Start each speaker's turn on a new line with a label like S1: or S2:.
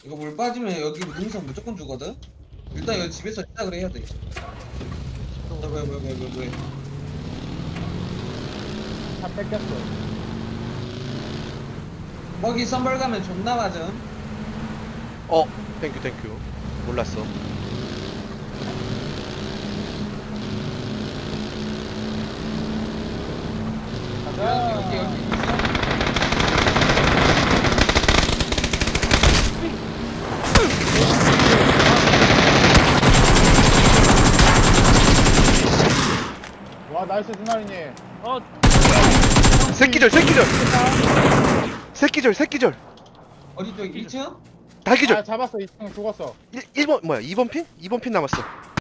S1: 이거 물 빠지면 여기 능선 무조건 주거든. 일단 여기 집에서 시작을 해야 돼. 왜?
S2: 다 뺏겼어.
S1: 거기 선벌 가면 존나 맞음.
S3: 땡큐. 몰랐어.
S2: 가자.
S1: 여기 있어.
S2: 와, 나이스 스나리님.
S3: 새끼절.
S1: 어디 쪽 1층?
S3: 다 기절.
S2: 아, 잡았어. 2층 죽었어.
S3: 1번 뭐야? 2번 핀? 2번 핀 남았어.